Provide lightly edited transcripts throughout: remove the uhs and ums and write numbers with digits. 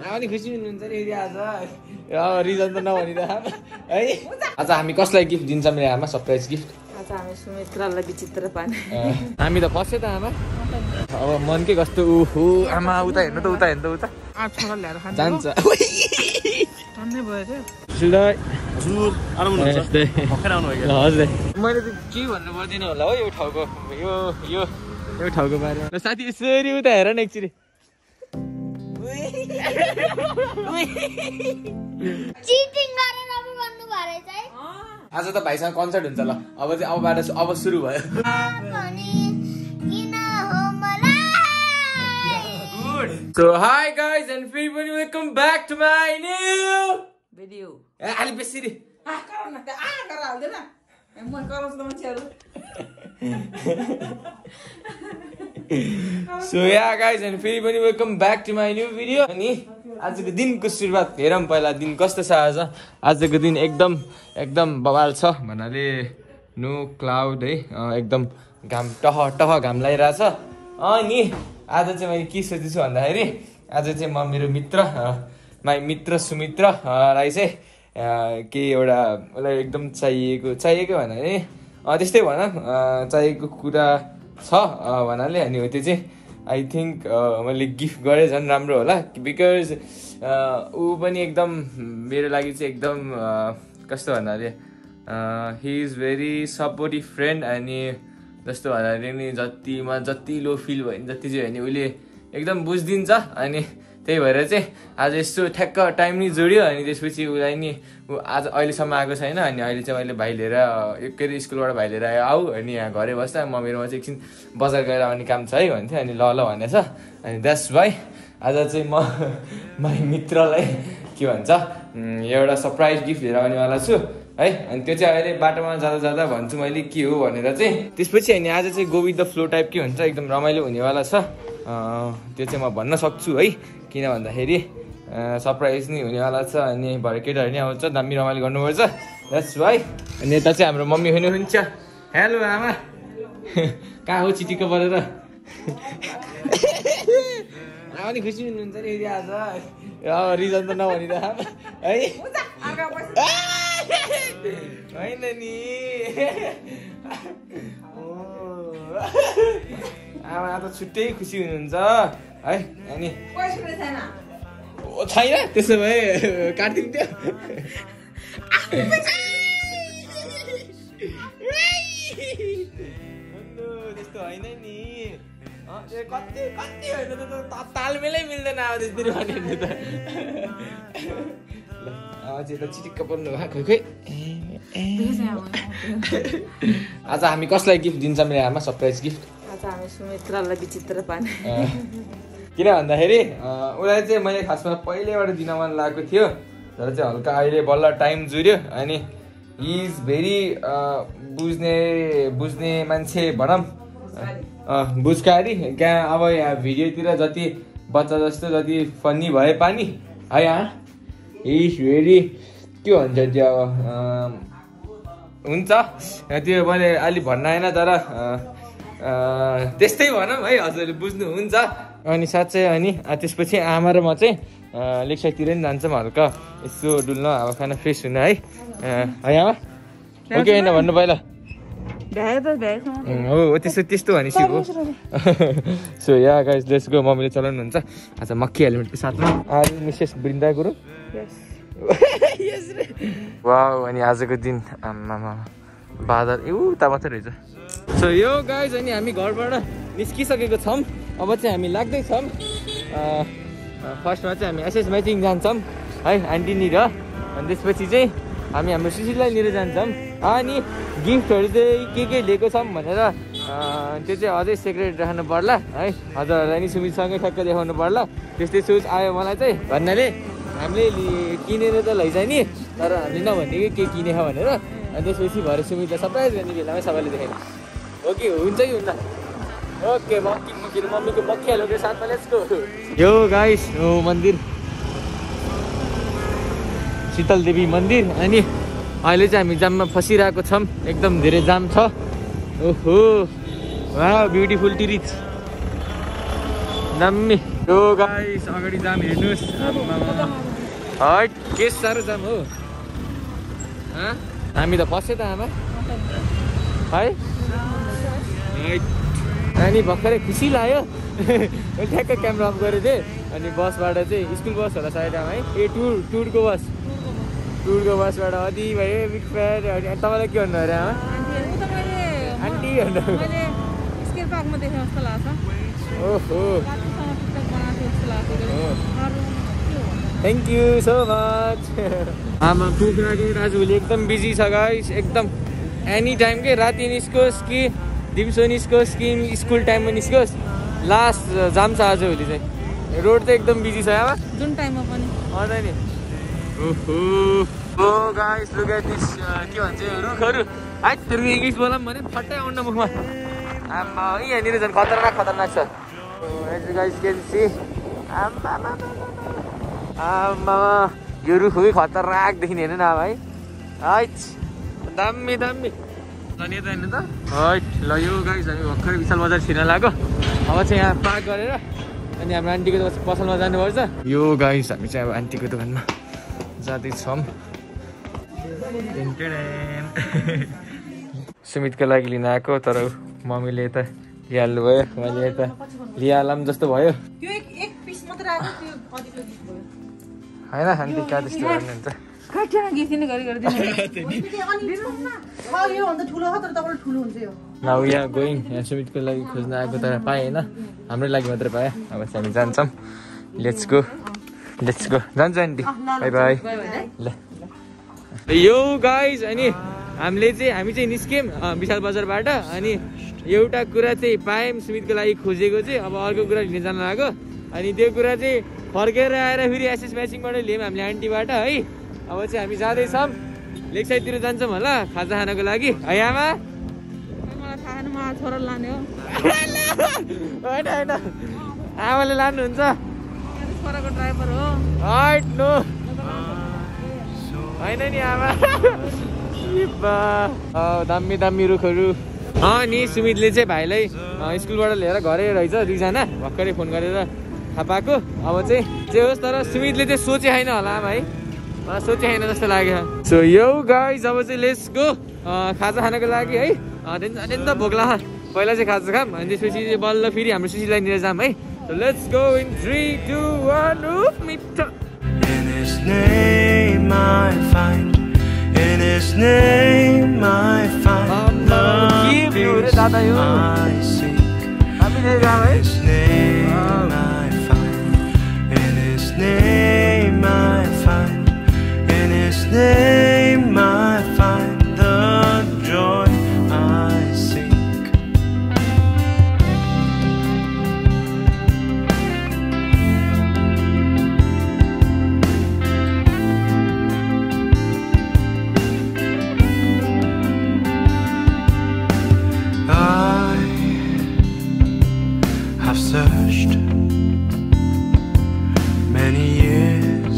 अनि खुसी हुनुहुन्छ नि आज रिजन त नभनिदा है। आज हामी कसलाई गिफ्ट दिन्छौँ रे आमा सरप्राइज गिफ्ट? आज हामी सुमित्रालाई विचित्र पार्ने। हामी त फस्यो त आमा अब मनकै कस्तो उहो आमा उता हेर्नु त उता हेर्नु त उता आठवटा ल्याएर खान्छ जान्छ भन्ने भयो रे हजुर मैले त के भन्नु पर्दैन होला हो यो ठाउँको यो ठाउँको बारेमा ल साथी यसरी उता हेर न एकचोटि आज त भाइसँग कन्सर्ट हुन्छ ल अब चाहिँ अब सुरु भयो So hi guys and everybody welcome back to my new video. अलि बेसी रे So yeah guys and everybody welcome back to my new video। अनि आजको दिनको सुरुवात हेरौँ पहिला दिन कस्तो छ आज। आजको दिन एकदम बवाल छ भन्नाले नो क्लाउड है एकदम घाम टह घाम लागिरहेछ। अनि आज चाहिँ मैले के सोचेछु भन्दाखेरि आज चाहिँ म मेरो मित्र सुमित्रालाई चाहिँ के एउटा उसलाई एकदम चाहिएको भन्नाले त्यस्तै भनौँ चाहिएको कुरा छ भन्नाले अनि हो त्यो चाहिँ आई थिङ्क मैले गिफ्ट गरेँ झन् राम्रो होला बिकज ऊ पनि एकदम मेरो लागि चाहिँ एकदम कस्तो भन्नाले he is very supportive friend अनि जस्तो भन्दाखेरि नि जति लो फिल भयो नि जति चाहिँ होइन उसले एकदम बुझिदिन्छ अनि त्यही भएर चाहिँ आज यस्तो ठ्याक्क टाइम नि जोड्यो अनि त्यसपछि उसलाई नि ऊ आज अहिलेसम्म आएको छैन अनि अहिले चाहिँ मैले भाइ लिएर के अरे स्कुलबाट भाइ लिएर आऊ अनि यहाँ घरै बस्दा म मेरोमा चाहिँ एकछिन बजार गएर आउने काम छ है भन्थेँ अनि ल भनेछ अनि द्याट्स वाइ आज चाहिँ म मित्रलाई के भन्छ एउटा सरप्राइज गिफ्ट लिएर आउनेवाला छु है। अनि त्यो चाहिँ अहिले बाटोमा जाँदा भन्छु मैले के हो भनेर चाहिँ त्यसपछि अनि आज चाहिँ go with the flow type के हुन्छ एकदम रमाइलो हुनेवाला छ त्यो चाहिँ म भन्न सक्छु है किन भन्दाखेरि सरप्राइज नै हुनेवाला छ अनि भरे केटाहरू नै आउँछ दामी रमाइलो गर्नुपर्छ द्याट्स वाइ। अनि यता चाहिँ हाम्रो मम्मी हुनुहुन्छ हेलो आमा कहाँ हो चिटिक्क परेर आमा नि खुसी हुनुहुन्छ नि आज रिजन त नभनिदा है होइन नि आमा त छुट्टै खुसी हुनुहुन्छ है। अनि छैन त्यसो भए काटिदिन्थ्यो त्यस्तो होइन नि कति होइन त तालमेलै मिल्दैन अब त्यसरी भन्यो त चाहिँ त चिटिक्क पर्नु भएको खोइ आज हामी कसलाई गिफ्ट दिन्छौँ मेरो आमा सरप्राइज गिफ्ट? आज हामी सुमित्रालाई विचित्र पार्ने। किन भन्दाखेरि उसलाई चाहिँ मैले खासमा पहिल्यैबाट दिन मन लागेको थियो तर चाहिँ हल्का अहिले बल्ल टाइम जुर्यो अनि हि इज भेरी बुझ्ने मान्छे भनौँ बुझकारी क्या अब यहाँ भिडियोतिर जति बच्चा जस्तो जति फनी भए पानी है यहाँ इज भेरी के भन्छ त्यो अब हुन्छ त्यो मैले अलिक भन्न आएन तर त्यस्तै भनौँ है हजुरले बुझ्नुहुन्छ। अनि साँच्चै अनि त्यसपछि आमा र म चाहिँ लेकसाइडतिर नि जान्छौँ हल्का यसो डुल्न अब खाना फ्रेस हुन है आमा ओके होइन भन्नु पहिला हो त्यस्तो भनेपछि हो। So yeah guys let's go मम्मीले चलाउनुहुन्छ आज मक्खी हेलमेटको साथमा आज मिसेस बृन्दा गुरुङ वाउ। अनि आजको दिन आमामा बादल उता मात्रै रहेछ। सो यो गाइज अनि हामी घरबाट निस्किसकेको छौँ अब चाहिँ हामी लाग्दैछौँ फर्स्टमा चाहिँ हामी एसएस म्याचिङ जान्छौँ है आन्टी र अनि त्यसपछि चाहिँ हामी हाम्रो सुशीललाई लिएर जान्छौँ अनि गिफ्टहरू चाहिँ के लिएको छौँ भनेर त्यो चाहिँ अझै सिक्रेट राख्नु पर्ला है हजुरहरूलाई नि सुमितसँगै ठ्याक्क देखाउनु पर्ला त्यस्तै सोच आयो मलाई चाहिँ भन्नाले हामीले किनेर त लैजाने नि तर हामीले नभनेको के किने भनेर अनि त्यसपछि भएर सुमितलाई सरप्राइज गर्ने बेलामै सबैले देखाइन्छ हो कि हुन्छ कि हुन्न ओके मम्मीको मक्खी हालेको साथमा लेट्स गो। यो गाइस हो मन्दिर शीतल देवी मन्दिर अनि अहिले चाहिँ हामी जाममा फसिरहेको छौँ एकदम धेरै जाम छ ओहो वाह ब्युटिफुल टी रिच दामी। यो गाइस अगाडि जाम हेर्नुस् हट के साह्रो जाम हो हामी त फस्यो त आमा है नानी भर्खरै खुसी लाग्यो ठ्याक्क क्यामेरा अफ गरेको थिएँ अनि बसबाट चाहिँ स्कुल बस होला सायद आमा है ए टुरको बसबाट अति भयो बिग फ्यान अनि तपाईँलाई के भन्नु अरे आमा आन्टी भन्नु ओहो थ्याङ्क यू सो मच आमा कुखुराको दाजुले एकदम बिजी छ गाइस एकदम एनी टाइम के राति निस्कोस् कि दिउँसो निस्कोस् कि स्कुल टाइममा निस्कोस् लास्ट जाम छ आजभोलि चाहिँ रोड चाहिँ एकदम बिजी छ आमा जुन टाइममा पनि नि ओहो ओ गाइस लुक एट दिस के भन्छ रुखहरू है त्यो इङ्ग्लिस बोलाम भने फट्टै आउन मुखमा आमा यहाँनिर झन् खतरनाक छ गाइस क्यान सी आमा यो रुख हो खतरनाक देखिने हेर्नु न अब है दामी दामी जाने त हेर्नु त हट ल यो गाइस हामी भर्खरै विशाल बजार छिर्न लाग्यो अब चाहिँ यहाँ पार्क गरेर अनि हाम्रो आन्टीको पसलमा जानुपर्छ यो गाइस हामी चाहिँ अब आन्टीको दोकानमा जाँदैछौँ सुमितको लागि लिन आएको तर मम्मीले यता लिइहाल्नु भयो मैले यता लिइहालौँ जस्तो भयो होइन आन्टी कहाँ त्यस्तो गर्नुहुन्छ नाउ यहाँ गयौँ यहाँ सुमितको लागि खोज्न आएको तर पाएँ होइन हाम्रै लागि मात्रै पाएँ अब चाहिँ हामी जान्छौँ लेट्स गो जान्छ आन्टी बाई बाई ल यो गाइज अनि हामी चाहिँ निस्क्यौँ विशाल बजारबाट अनि एउटा कुरा चाहिँ पायौँ सुमितको लागि खोजेको चाहिँ अब अर्को कुरा लिन जान लाग्यो अनि त्यो कुरा चाहिँ फर्केर आएर फेरि एसएस म्याचिङबाट ल्यायौँ हामीले आन्टीबाट है अब चाहिँ हामी जाँदैछौँ लेक साइडतिर जान्छौँ होला खाजा खानको लागि है आमा होइन आमाले लानुहुन्छ होइन नि आमा दामी रुखहरू नि सुमितले चाहिँ भाइलाई स्कुलबाट लिएर घरै रहेछ दुईजना भर्खरै फोन गरेर थाहा पाएको अब चाहिँ जे होस् तर सुमितले चाहिँ सोचे छैन होला आमा है सोचे छैन जस्तो लाग्यो सो यो गाइस अब चाहिँ लेट्स गो खाजा खानको लागि है त्यहाँदेखि त भोक लाग्छ पहिला चाहिँ खाजा खाम अनि त्यसपछि चाहिँ बल्ल फेरि हाम्रो सुशीलाई लिएर जाम है सो लेट्स गो इन 3 2 1 मिठो In His name I find the peace I seek. In His name I find. In His name I find. In His name I find the joy I seek. I've searched many years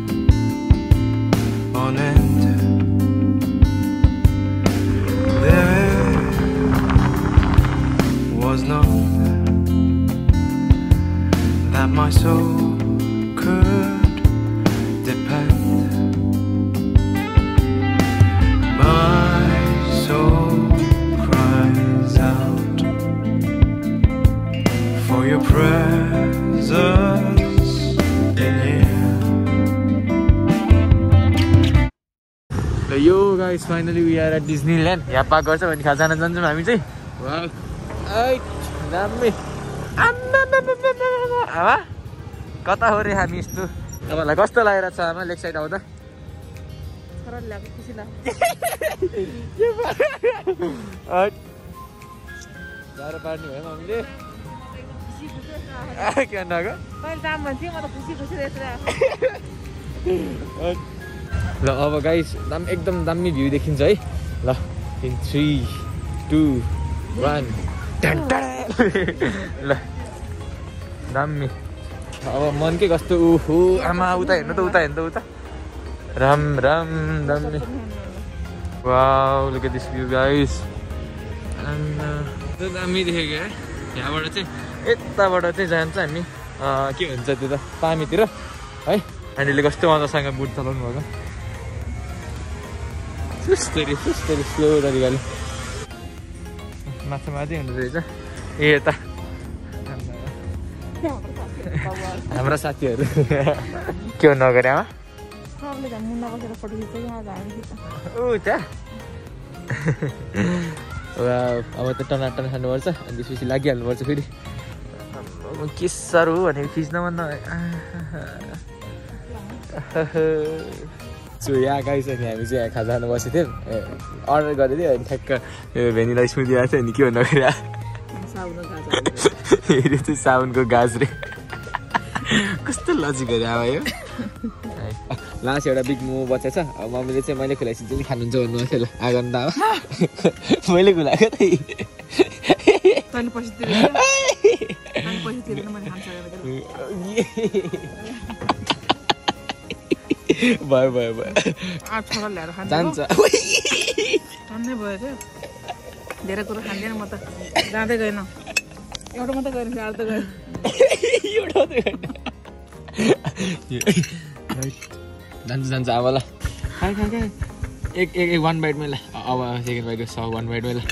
on end. There was none that my soul could depend. My soul cries out for your presence in here. यो guys finally we are at Disneyland यहाँ park गर्छ भने खाजा खान जान्छौँ हामी चाहिँ दामी आमा कता हो रे हामी यस्तो तपाईँलाई कस्तो लागेर छ आमा लेक साइड आउँदा गाह्रो पार्ने भयो मम्मीले के ल अब गाइस एकदम दामी भ्यू देखिन्छ है ल इन 3 2 1 ल दामी अब मनकै कस्तो ओहो आमा उता हेर्नु त उता राम दामी wow look at this view guys दामी देखेको है यहाँबाट चाहिँ यताबाट चाहिँ जान्छ हामी के भन्छ त्यो त पामीतिर है आन्टीले कस्तो मजासँग बुट चलाउनु भएको सुस्तरी स्लो तरिकाले माछा माथि हुँदो रहेछ ए यता हाम्रा साथीहरू के हो नगरे आमा ऊ त्यहाँ अब त टनाटन खानुपर्छ अनि त्यसपछि लागिहाल्नुपर्छ फेरि के साह्रो भनेको खिच्न मन सो यहाँ गाइस अनि हामी चाहिँ यहाँ खाजा खानु बसेको थियौँ अर्डर गरेको थियो अनि ठ्याक्क भेनिला स्मुदी आएको थियो अनि के भन्नु फेरि हेऱ्यो चाहिँ साबुनको गाज रे कस्तो लजिक गरे अब यो लास्ट एउटा बिग मोमो बचेछ अब मम्मीले चाहिँ मैले खुलाइसिन्छ नि खानुहुन्छ भन्नुभएको थियो ल आगन त अब मैले खुलाएको थिएँ भयो भयो भयो जान्छ धेरै कुरो खाँदैन म त जाँदै गएन एउटा मात्रै गएन अर्ध गएन जान्छ जान्छ अब ल खाए एक वान बाइट मैले अब सेकेन्ड बाइट वान बाइट मैले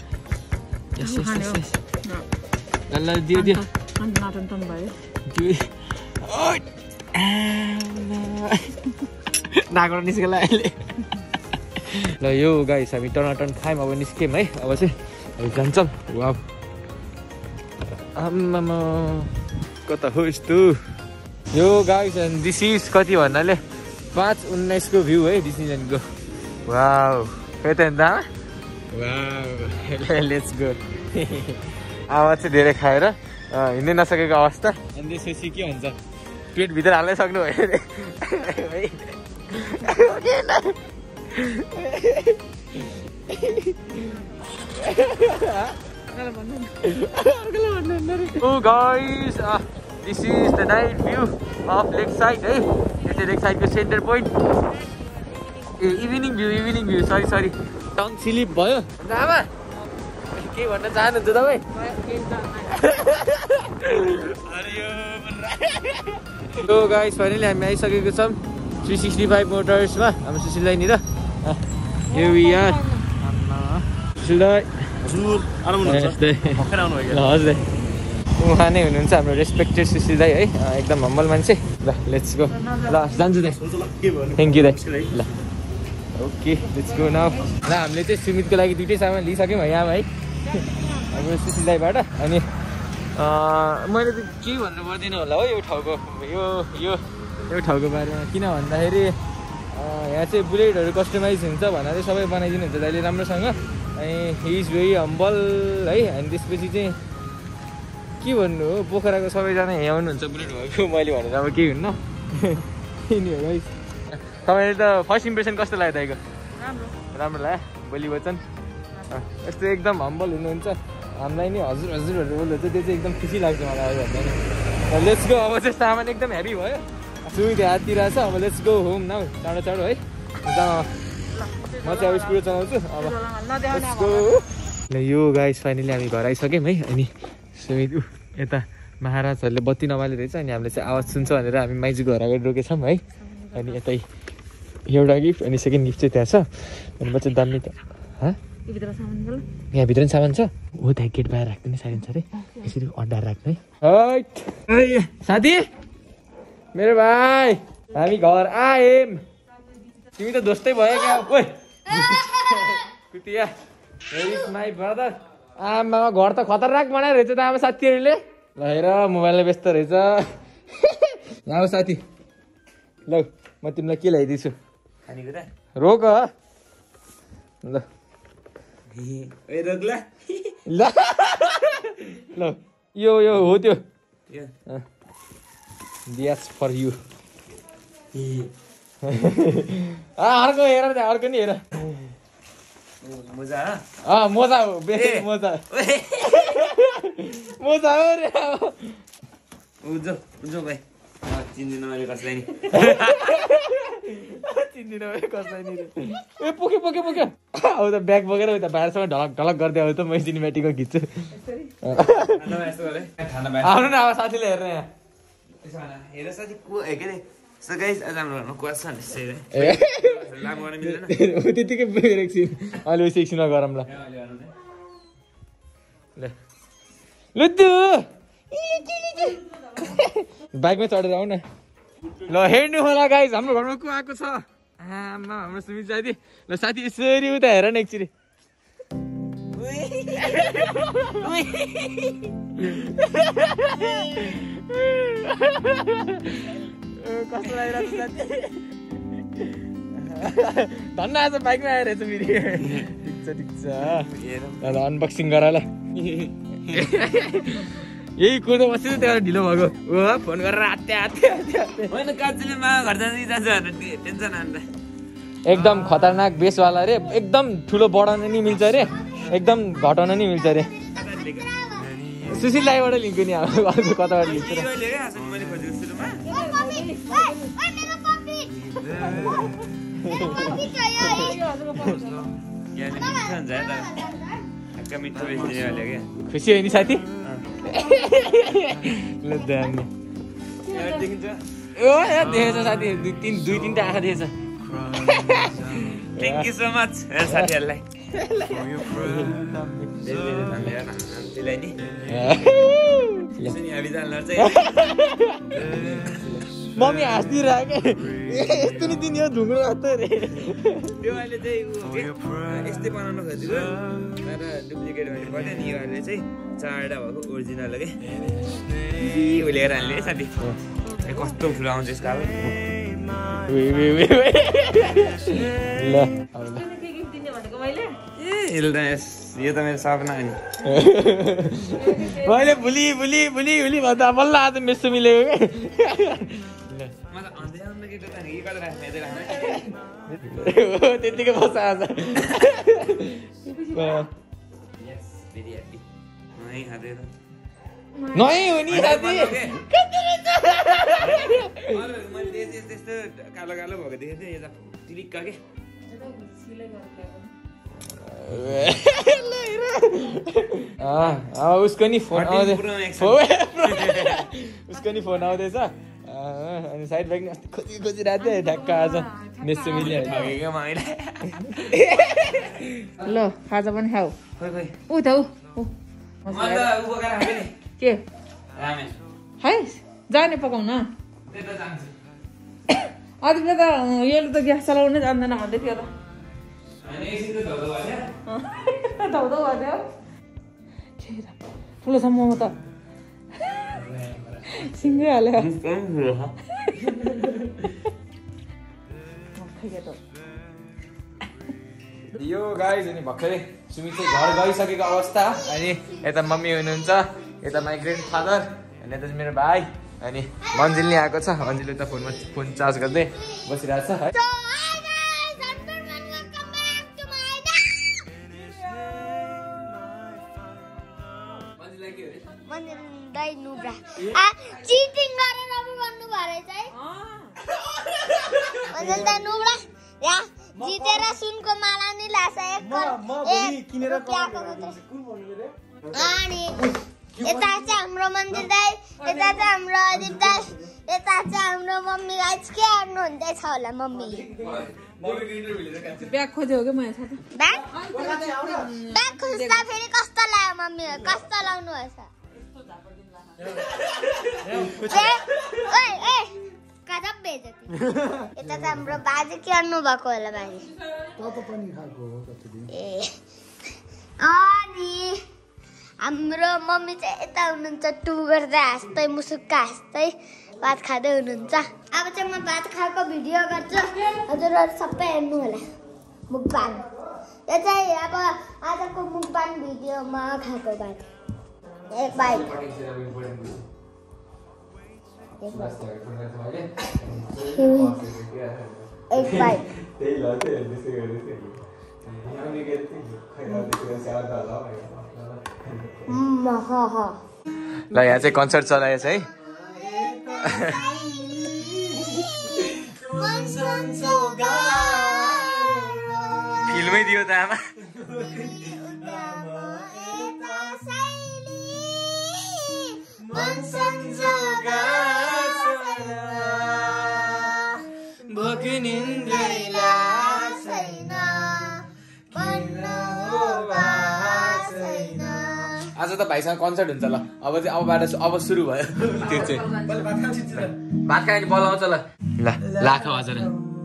ल दियो दियो नाकबाट निस्केला अहिले ल यो गाइस हामी टनाटन खायौँ अब निस्क्यौँ है अब चाहिँ हामी जान्छौँ वाउ आम्मामा कता हो यस्तो yo guys and this is कति भन्नाले 5:19 को भ्यू है डिसिजनको वाउ खै त अन्त वाउ लेट्स गो आवाज चाहिँ धेरै खाएर हिँड्नै नसकेको अवस्था अनि त्यसपछि के भन्छ पेटभित्र हाल्नै सक्नु भयो है Oh guys, this is the night view of Lakeside. Hey, this is Lakeside को center point. Evening view. Sorry. Tongue slip भयो. आमा के भन्न चाहनुहुन्छ तपाईँ? So guys, finally हामी आइसकेको छौँ 365 मोटर्समा हाम्रो सुशीललाई नि र here we are. सुशीललाई हजुर आराम हुनुहुन्छ भर्खर आउनु भयो ल हजुर उहाँ नै हुनुहुन्छ हाम्रो रेस्पेक्टेड सुशील दाइ है एकदम हम्बल मान्छे ल लेट्स गो ल जान्छु दाइ थ्याङ्क यू दाइ ल ओके लेट्स गो नाउ ल हामीले चाहिँ सुमितको लागि दुइटै सामान लिइसक्यौँ यहाँ है हाम्रो सुशील दाइबाट अनि मैले त के भन्नु पर्दैन होला हो यो ठाउँको यो ठाउँको बारेमा किन भन्दाखेरि यहाँ चाहिँ बुलेटहरू कस्टमाइज हुन्छ भनेर सबै बनाइदिनु हुन्छ दाइले राम्रोसँग अनि हि इज भेरी हम्बल है अनि त्यसपछि चाहिँ के भन्नु हो पोखराको सबैजना यहाँ आउनुहुन्छ बुलेट भएको मैले भनेर अब केही हुन्न नि हो है तपाईँले त फर्स्ट इम्प्रेसन कस्तो लाग्यो दाइको राम्रो लाग्यो बोली वचन यस्तो एकदम हम्बल हुनुहुन्छ हामीलाई नि हजुरहरू बोल्नुहुन्छ त्यो चाहिँ एकदम खुसी लाग्छ मलाई भन्दा नि लेट्स गो अब चाहिँ सामान एकदम हेभी भयो सुविधा हाततिर छ अब लेट्स गो होम नाउ चाँडो है म चाहिँ अब स्कुल चलाउँछु अब लेट्स गो ल यो गाइस फाइनली हामी घर आइसक्यौँ है अनि सुमित यता महाराजहरूले बत्ती नबाले रहेछ अनि हामीले चाहिँ आवाज सुन्छ भनेर हामी माइजूको घर अगाडि रोकेछौँ है अनि यतै एउटा गिफ्ट अनि सेकेन्ड गिफ्ट चाहिँ त्यहाँ छ अनि म चाहिँ दामी त यहाँभित्र पनि सामान छ हो त्यहाँ गेट बाहिर राख्दैन साइलेन्स अरे यसरी अड्डाएर राख्नु है साथी मेरो भाइ हामी घर आयौँ तिमी त दोस्तै भयो क्या ओइ कुतिया माई ब्रदर आमामा घर त खतरनाक बनाएर रहेछ त आमा साथीहरूले ल हेर मोबाइलमा व्यस्त रहेछ अब साथी ल म तिमीलाई के ल्याइदिन्छु रोक ल ल यो हो त्यो दियास फर यु अर्को हेर त्यहाँ अर्को नि हेर मोजा हो बेसी मोजा हो रे उजो भाइ चिन्दिनँ मैले कसलाई नि ए पुग्यो अब त ब्याग बोकेर उता बाहिरसम्म ढलक गर्दै अब त मै सिनेमेटिकमा खिच्छु आउनु न अब साथीले हेर्ने यहाँ हेर साथी के अरे सो गाइस आज हाम्रो घरमा कुवा छ नि सेरे लामो गर्न मिल्दैन त्यतिकै एकछिन अलि एकछिनमा गरौँ ल लुद्धु बाइकमै चढेर आऊ न ल हेर्नु होला गाइस हाम्रो घरमा को आएको छ आमा हाम्रो सुमित साथी ल साथी यसरी उता हेर न एकचोटि कस्तो लागिरहेको छ साथी धन्न आज बाइकमा आएर रहेछ फेरि ठिक छ ल अनबक्सिङ गर ल यही कुर्दो बस्यो त्यहाँ ढिलो भएको ओ फोन गरेर हात्ते होइन काजुले मा घर जाँदै जान्छ भनेर टेन्सन हान्दा एकदम खतरनाक बेसवाला रे एकदम ठुलो बढाउन नि मिल्छ रे एकदम घटाउन नि मिल्छ रे सुशील दाइबाट लिन्छु नि अब कताबाट लिन्छु मैले खोजेको सुरुमा मिठो बेच्ने वाले क्या खुसी हो नि साथी ल दामी ओ देखेछ साथी दुई तिनटा आँखा देखेछ थ्याङ्क यू सो मच साथीहरूलाई मम्मी हाँस्दिरहेको यस्तो नि दिने हो ढुङ्ग्रो जस्तो रे त्यो अहिले चाहिँ यस्तै बनाउनु खोजेको तर डुप्लिकेट भन्नु पर्यो नि यो अहिले चाहिँ चारवटा भएको ओरिजिनल के उलेर हाल्ने है साथी कस्तो ठुलो आउँछ यसको अब ल यो त मेरो सपना हो नि मैले भुली भन्दा बल्ल आज मेसो मिलेको क्या त्यतिकै बस्छ आज नै हो नि साथी त्यस्तो कालो कालो भएको देखेको थिएँ यता टिलिक्क के उसको नि फोन आउँदैछ अनि साइड ब्याग अस्ति खोजिरहेको थिएँ ढ्याक्क आज मेसो मिल्यो ल खाजा पनि खाऊ ऊ त के है जाने पकाउन अझ त यसले त ग्यास चलाउनै जान्दैन भन्दै थियो त धौधौ भयो ठुलो छ मोमो त सिङ्गै हाल्यो यो गाइज अनि भर्खरै सुमित चाहिँ घर गइसकेको अवस्था अनि यता मम्मी हुनुहुन्छ यता माई ग्रेन्ड फादर अनि यता चाहिँ मेरो भाइ अनि मन्जिल नि आएको छ मन्जिल त फोन चार्ज गर्दै बसिरहेको छ है चिटिङ गरेर पनि भन्नु भरे चाहिँ जितेर सुनको माला नि लाछ अनि यता चाहिँ हाम्रो मन्दिर दाइ यता चाहिँ हाम्रो अदित दाइ यता चाहिँ हाम्रो मम्मी गाइस के हेर्नु हुँदैछ होला मम्मी ब्याग खोज्यो कि मैले ब्याग खोज्दा फेरि कस्तो लाग्यो मम्मी कस्तो लाउनु भएछ यता चाहिँ हाम्रो बाजे के गर्नु भएको होला बाजे अनि हाम्रो मम्मी चाहिँ यता हुनुहुन्छ टु गर्दै हाँस्दै मुसुक्क हाँस्दै भात खाँदै हुनुहुन्छ अब चाहिँ म भात खाएको भिडियो गर्छु हजुरहरू सबै हेर्नु होला मुकबाङ यो चाहिँ अब आजको मुकबाङ भिडियोमा खाएको भात एक बाइट ल यहाँ चाहिँ कन्सर्ट चलाएछ है फिल्मै दियो त आमा कि निन्द्रै छैन बन्न हो बा छैन। आज त भाइसँग कन्सर्ट हुन्छ ल अब चाहिँ अब सुरु भयो त्यो चाहिँ भात खाने बोलाउँछ ल ल लाख हजुर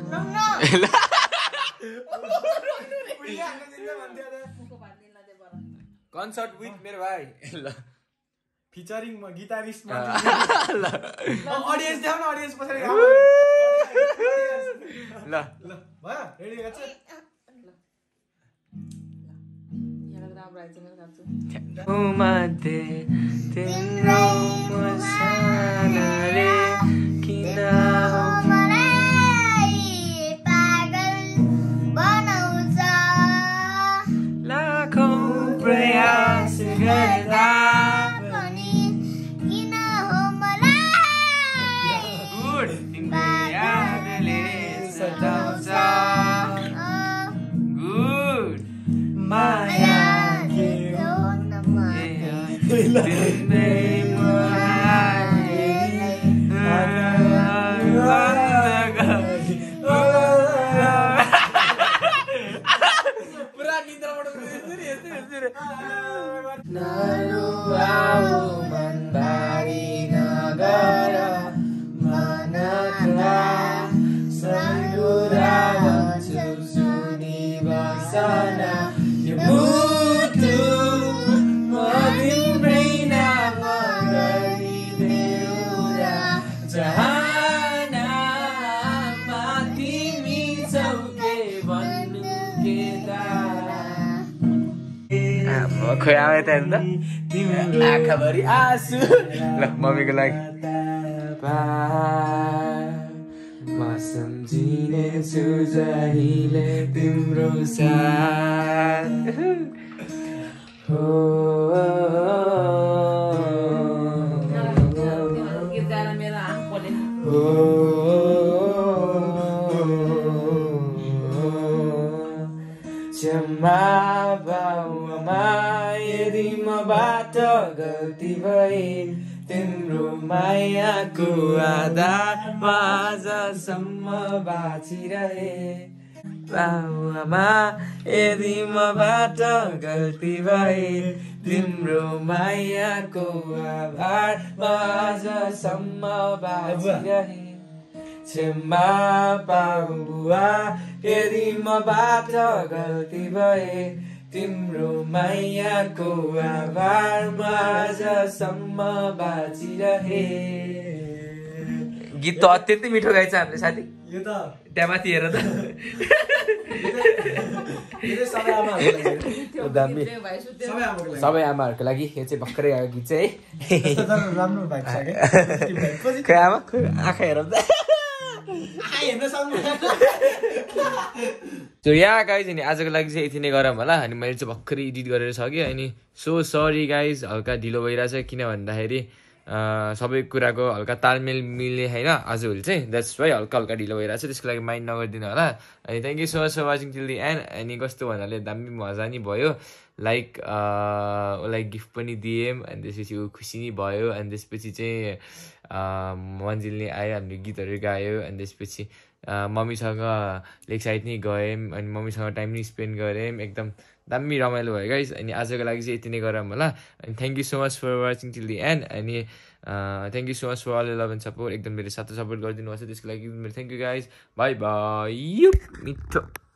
कन्सर्ट विथ मेरो भाइ ल फिचरिङ म गिटारिस्ट ल अडियन्स देखाउन अडियन्स पछाडि ल ल भयो रेडी गर्छ मध्ये तिम्रो मसालाले किन मलाई पागल बनाउँछ लाखौं प्रयास गर्दा पनि किन हो मलाई गुड तिम्रो यादले सताउँछ गुड माया पुरा निद्राबाट मनबारी नगर मनका सन्दुरा सुनी बसन खोइ आयो त हेर्नु त आँखाभरि आँसु ल मम्मीको लागि म सम्झिनेछु जहिले तिम्रो साथ हो क्षमा बाउमा यदि मबाट गल्ती भए तिम्रो मायाको आधारमा आजसम्म बाँचिरहे बाउमा यदि मबाट गल्ती भए तिम्रो मायाको आधारमा आजसम्म बाँचिरहे क्षमा पाऊ बुवा यदि मबाट गल्ती भए तिम्रो मायाको आभारमा आजसम्म बाँचिरहे गीत त अत्यन्तै मिठो गाइछ हामीले साथी यो त त्यहाँ माथि हेर त सबै आमाहरूको लागि सबै आमाहरूको लागि यो चाहिँ भर्खरै आएको गीत चाहिँ राम्रो भएको छ खै आमा आँखा हेर त सो या गाइज अनि आजको लागि चाहिँ यति नै गरौँ होला अनि मैले चाहिँ भर्खरै एडिट गरेर सकेँ अनि सो सरी गाइज हल्का ढिलो भइरहेछ किन भन्दाखेरि सबै कुराको हल्का तालमेल मिल्ने होइन आजभोलि चाहिँ द्याट्स वाइ हल्का हल्का ढिलो भइरहेछ त्यसको लागि माइन्ड नगरिदिनु होला अनि thank you so much for watching till the end अनि कस्तो भन्नाले दामी मजा नि भयो लाइक उसलाई गिफ्ट पनि दिएँ अनि त्यसपछि ऊ खुसी नै भयो अनि त्यसपछि चाहिँ मन्जिलले आयो हामीले गीतहरू गायो अनि त्यसपछि मम्मीसँग लेक साइड नै गयौँ अनि मम्मीसँग टाइम नै स्पेन्ड गऱ्यौँ एकदम दामी रमाइलो भयो गाइस अनि आजको लागि चाहिँ यति नै गरौँ होला अनि thank you so much for watching till the end अनि thank you so much for all love and support एकदम मेरो साथै सपोर्ट गरिदिनु भएको छ त्यसको लागि मेरो thank you guys bye bye मिठो